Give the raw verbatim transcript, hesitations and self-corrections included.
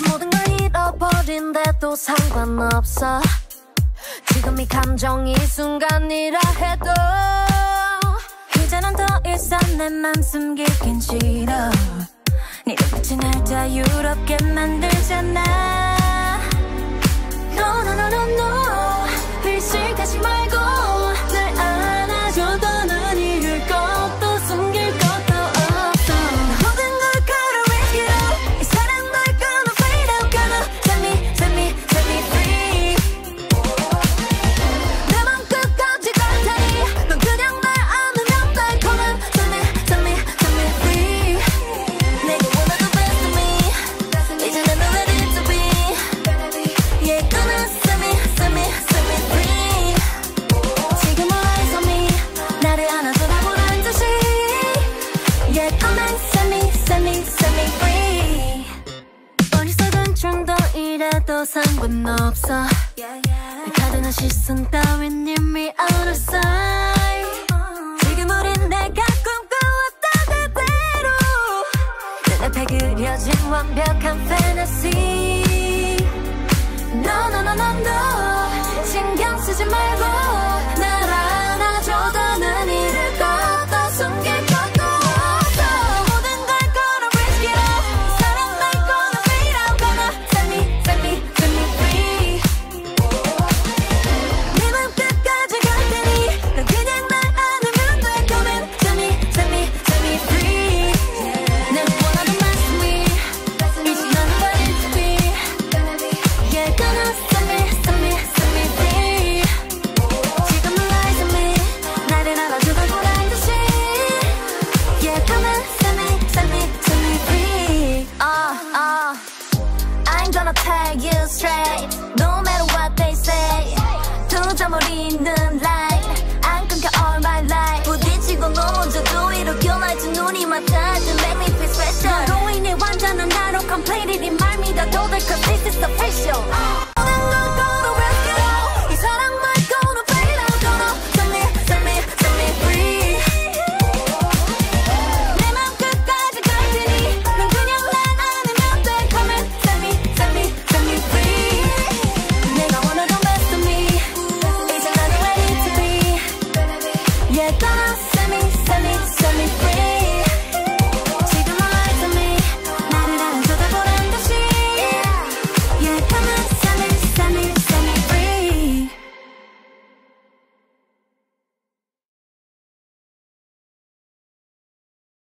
모든 걸 잃어버린데도 상관없어. 지금 이 감정이 순간이라 해도 이제는 더 이상 내 맘 숨기긴 싫어. 네 눈빛이 날 자유롭게 만들잖아. No no no no no 의식하지 말고 날 안아줘. 더는 잃을 것도 숨길 것도 없어. 모든 걸 걸어 risk it all. 이 사랑 널 gonna fade out. Gonna set me set me set me free. 내 맘 끝까지 갈 테니 넌 그냥 날 안으면 돼. Come on set me set me set me free. 내가 원하던 best of me 이제 난 ready to be. Yeah gonna set me set me set me free. 지금 eyes on me 나를 안아줘라고란 듯이. Yeah come and set me set me set me free. 어리석은 정도 이래도 상관없어. 내 가득한 시선 따윈 이미 out of sight. 지금 우린 내가 꿈꿔왔던 그대로 눈앞에 그려진 완벽한 fantasy. No no no no no 신경 쓰지 말고 날 안아줘. 더는 잃을 것도 숨길 것도 없어. 모든 걸 걸어 risk it all. 이 사랑 날 gonna fade out. Gonna set me set me set me free. 내 맘 끝까지 갈 테니 넌 그냥 날 안으면 돼. Come and set me set me set me free. 내 원하는 best of me 이제 난 ready to be. Yeah gonna set me set me set me free. 지금 eyes on me 나를 알아줘라고란 듯이. Yeah come and set me set me set me free. Uh uh I ain't gonna tell you straight no matter what they say. 두 점을 잇는 line 안 끊겨 all my life. 부딪히고 넘어져도 일으켜 날지 눈이 맞닿지. Make me feel special. 너로 인해 완전한 나로 completely 말 믿어도 돼. Cause this is official. 모든 걸 걸어 risk it all. 이 사랑 말 gonna fade out. Gonna set me set me set me free. 내 맘 끝까지 갈 테니 넌 그냥 날 안으면 돼. Come and set me set me set me free. 내가 원하던 best of me 이제 나는 ready to be. Yeah gonna set me set me set me free.